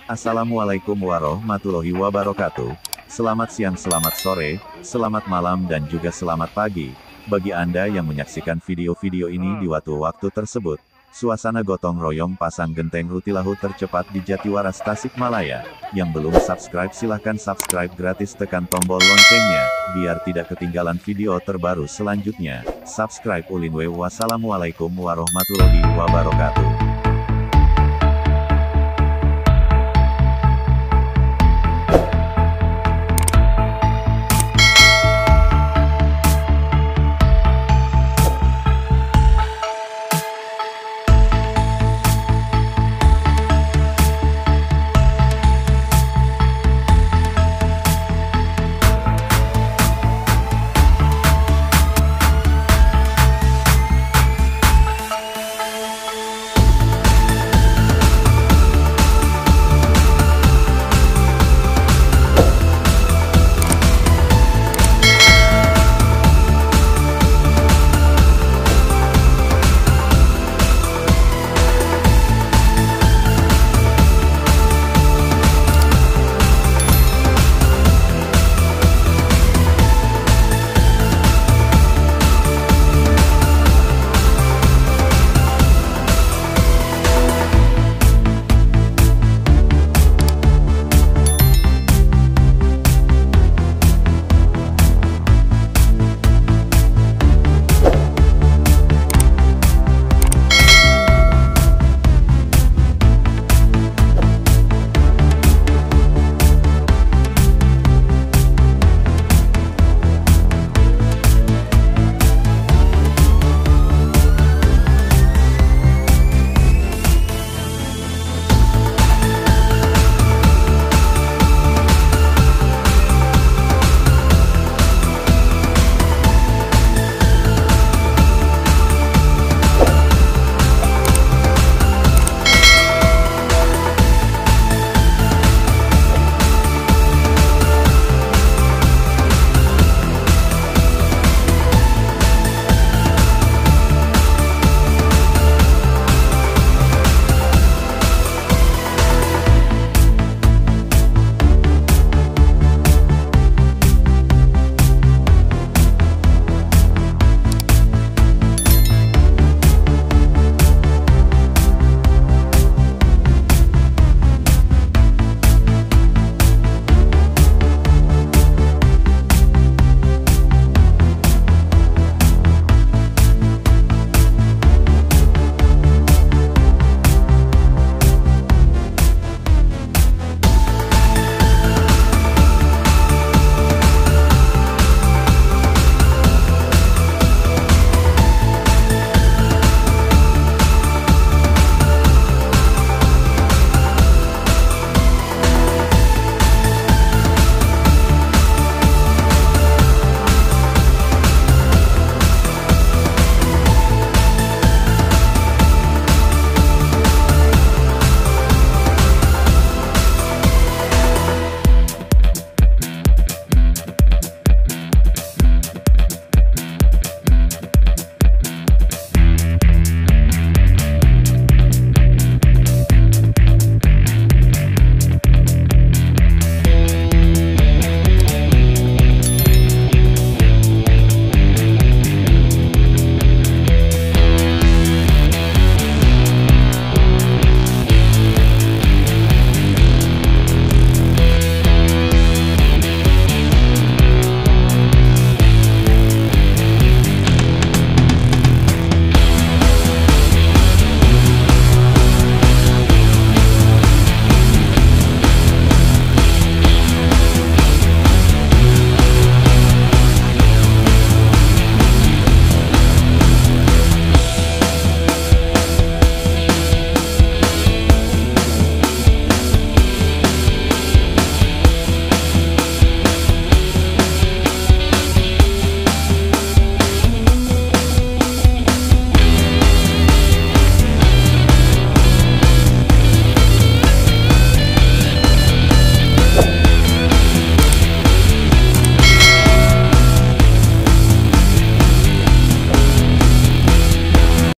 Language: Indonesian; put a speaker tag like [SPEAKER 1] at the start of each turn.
[SPEAKER 1] Assalamualaikum warahmatullahi wabarakatuh. Selamat siang, selamat sore, selamat malam dan juga selamat pagi. Bagi Anda yang menyaksikan video-video ini di waktu-waktu tersebut, suasana gotong royong pasang genteng Rutilahu tercepat di Jatiwaras Tasikmalaya. Yang belum subscribe silahkan subscribe gratis, tekan tombol loncengnya, biar tidak ketinggalan video terbaru selanjutnya. Subscribe Ulinwe. Wassalamualaikum warahmatullahi wabarakatuh.